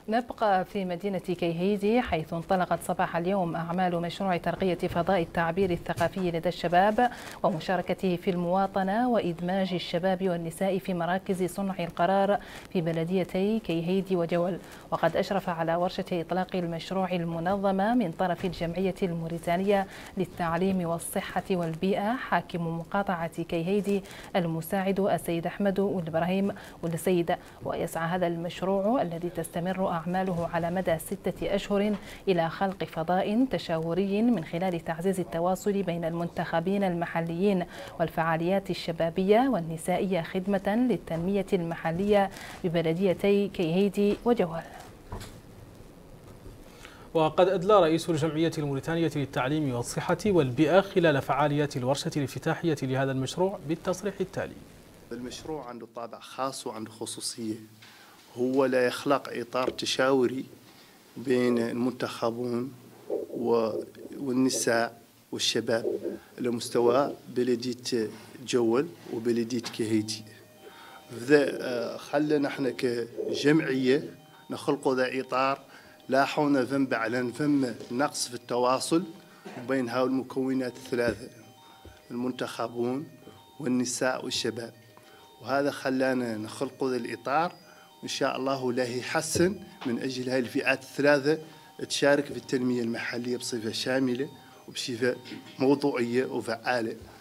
نبقى في مدينة كيهيدي حيث انطلقت صباح اليوم أعمال مشروع ترقية فضاء التعبير الثقافي لدى الشباب ومشاركته في المواطنة وإدماج الشباب والنساء في مراكز صنع القرار في بلديتي كيهيدي وجول. وقد أشرف على ورشة إطلاق المشروع المنظمة من طرف الجمعية الموريتانية للتعليم والصحة والبيئة حاكم مقاطعة كيهيدي المساعد السيد أحمد والإبراهيم والسيد. ويسعى هذا المشروع الذي تستمر أعماله على مدى 6 أشهر إلى خلق فضاء تشاوري من خلال تعزيز التواصل بين المنتخبين المحليين والفعاليات الشبابية والنسائية خدمة للتنمية المحلية ببلديتي كيهيدي وجوال. وقد أدلى رئيس الجمعية الموريتانية للتعليم والصحة والبيئة خلال فعاليات الورشة الافتتاحية لهذا المشروع بالتصريح التالي: المشروع عنده طابع خاص وعنده خصوصية، هو لا يخلق إطار تشاوري بين المنتخبون والنساء والشباب على مستوى بلدية جول وبلدية كيهيدي. خلنا نحن كجمعية نخلق ذا إطار لاحونا ذنب على ذنب نقص في التواصل بين هؤلاء المكونات الثلاثة، المنتخبون والنساء والشباب، وهذا خلانا نخلق ذا الإطار. إن شاء الله لا يحسن من أجل هذه الفئات الثلاثة تشارك في التنمية المحلية بصفة شاملة وبصفة موضوعية وفعالة.